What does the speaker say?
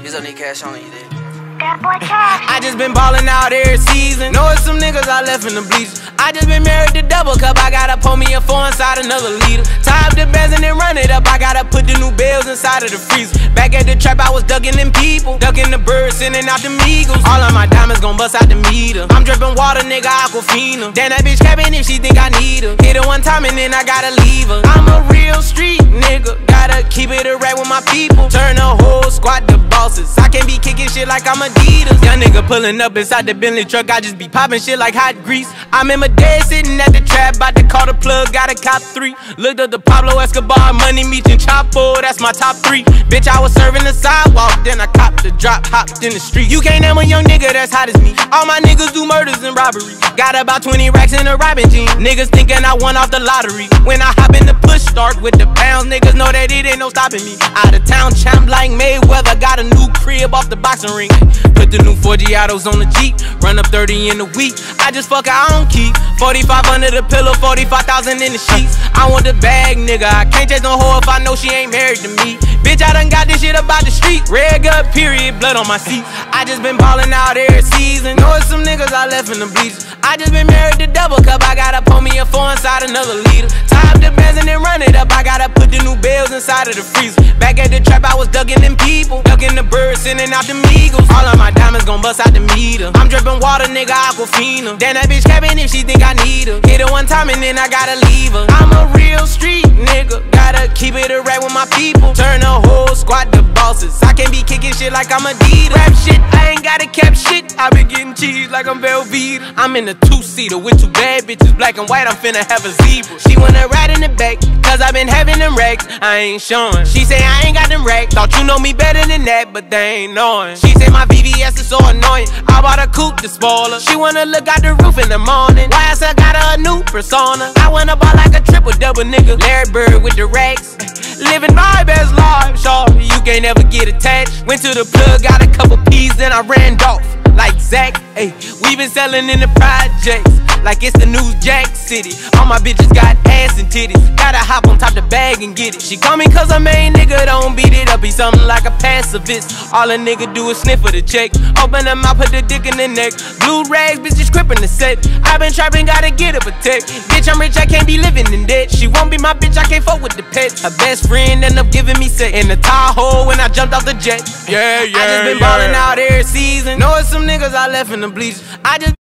Here's up, need cash on you, then. That boy cash. I just been ballin' out every season. Know it's some niggas I left in the bleachers. I just been married to double cup. I gotta pour me a 4 inside another liter. Tie up the bands and then run it up. I gotta put the new bells inside of the freezer. Back at the trap, I was ducking them people, ducking the birds, sending out them eagles. All of my diamonds gon' bust out the meter. I'm drippin' water, nigga, Aquafina. Damn, that bitch capping if she think I need her. Hit her one time and then I gotta leave her. I'm a real street nigga, gotta keep it a rap with my people. Turn the whole squad to bosses. I can't be kicking shit like I'm Adidas. Young nigga pulling up inside the Bentley truck, I just be popping shit like hot grease. I'm in my day sitting at the trap, bout to call the plug, got a cop 3. Looked up the Pablo Escobar, Money Meech and Chapo, that's my top 3. Bitch, I was serving the sidewalk, then I copped the drop, hopped in the street. You can't name a young nigga that's hot as me. All my niggas do murders and robbery. Got about 20 racks in a robbing jean. Niggas thinking I won off the lottery. When I hop in the push start with the pounds, niggas know that it ain't no stopping me. Out of town champ like Mayweather, got a new crib off the boxing ring. Put the new 4 Giottos on the Jeep, run up 30 in a week. I just fuck I don't keep 45 under the pillow, 45,000 in the sheets. I want the bag, nigga. I can't chase no hoe if I know she ain't married to me. Bitch, I done got this shit about the street. Red gut, period, blood on my seat. I just been ballin' out every season. Know it's some niggas I left in the bleachers. I just been married to double cup. I gotta pour me a 4 inside another liter. Tie up the bands and then run it up. I gotta put the new bells inside of the freezer. Back at the trap, I was ducking them people, ducking the birds, sending out them eagles. All of my diamonds gon' bust out the meter. I'm drippin' water, nigga, Aquafina. Damn, that bitch capping if she think I need her. Hit her one time and then I gotta leave her. I'm a real street nigga, gotta keep it a rap with my people. Turn the whole squad to bosses. I can't be kicking shit like I'm Adidas. Rap shit, I ain't gotta cap shit. I been getting cheese like I'm Velveeta. I'm in a 2-seater with 2 bad bitches, black and white. I'm finna have a zebra. She wanna ride in the back, cause I been having them racks. I ain't showing. She say I ain't got them racks. Thought you know me better than that, but they ain't knowing. She say my VVS is so annoying. I bought a coupe to spoil her. She wanna look out the roof in the morning. Why I still got her a new persona. I wanna ball like a triple-double nigga. Larry Bird with the racks. Living my best life, shorty. You can't ever get attached. Went to the plug, got a couple P's, then I ran off like Zach. Ayy, we been selling in the projects like it's the new Jack City. All my bitches got ass and titties. Gotta hop on top the bag and get it. She call me cause her main nigga don't beat it up. He something like a pacifist. All a nigga do is sniff for the check. Open her mouth, put the dick in the neck. Blue rags, bitch just crippin' the set. I been trapping, gotta get a protect. Bitch, I'm rich, I can't be living in debt. She won't be my bitch, I can't fuck with the pets. Her best friend end up giving me set in the Tahoe when I jumped off the jet. I just been ballin' out every season. Know it's some niggas I left in the bleachers. I just